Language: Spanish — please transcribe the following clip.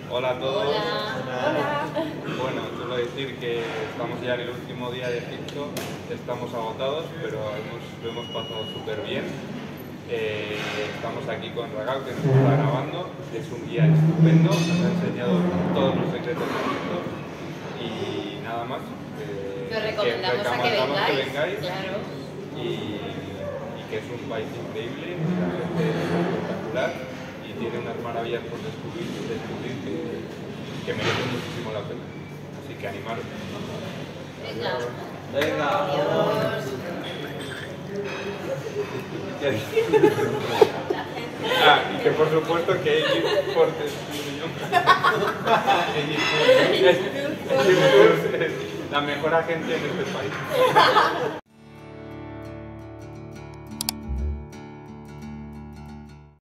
Hola a todos. Hola. Bueno, solo decir que estamos ya en el último día de Egipto, estamos agotados, pero lo hemos pasado súper bien. Estamos aquí con Ragao, que nos está grabando, es un guía estupendo, nos ha enseñado todos los secretos de Egipto y nada más. Os recomendamos a que vengáis, claro. Y que es un país increíble, la gente es espectacular y tiene unas maravillas por descubrir que merecen muchísimo la pena. Así que animaros. Venga. Venga. Adiós. Y que por supuesto que Egypt Portes es la mejor agencia en este país.